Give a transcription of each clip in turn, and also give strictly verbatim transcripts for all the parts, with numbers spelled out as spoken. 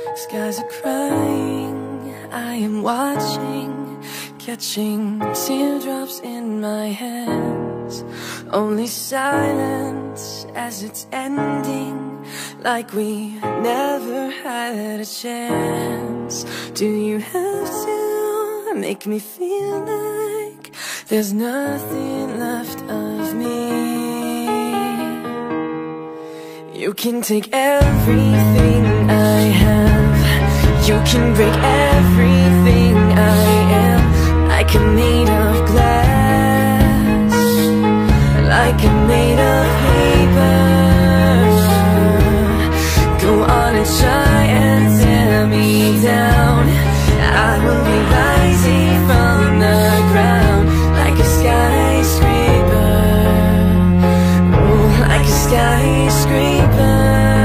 Skies are crying, I am watching, catching teardrops in my hands. Only silence as it's ending, like we never had a chance. Do you have to make me feel like there's nothing left of me? You can take everything I have, you can break everything I am, like I'm made of glass, like I'm made of paper. Go on and try and tear me down, I will be rising from the ground, like a skyscraper. Oh, like a skyscraper,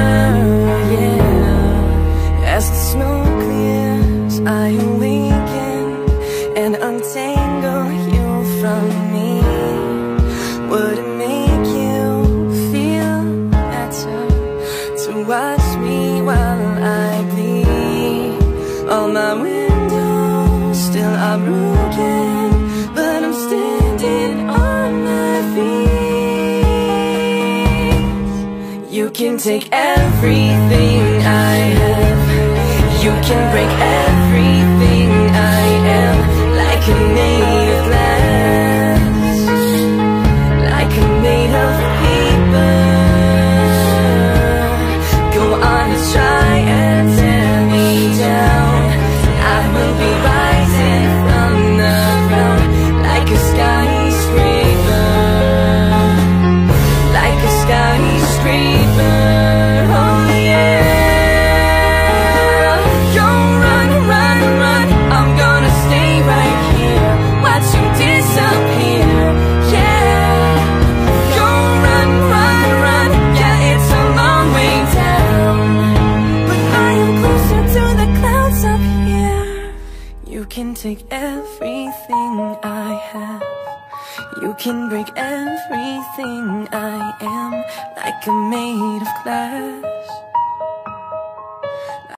yeah. As the smoke clears, I awaken and untangle you from me. Would it make you feel better to watch me while I bleed? All my windows still are broken, but I'm standing on my feet. You can take everything I have, you can break everything I am, like I'm made of glass, like I'm made of paper. Go on and try and tear me down, I will be rising from the ground, like a skyscraper, like a skyscraper. Oh yeah. Don't run, run, run, I'm gonna stay right here, watch you disappear. Yeah. Don't run, run, run, yeah, it's a long way down, but I am closer to the clouds up here. You can take everything I have, you can break everything I am, like I'm made of glass.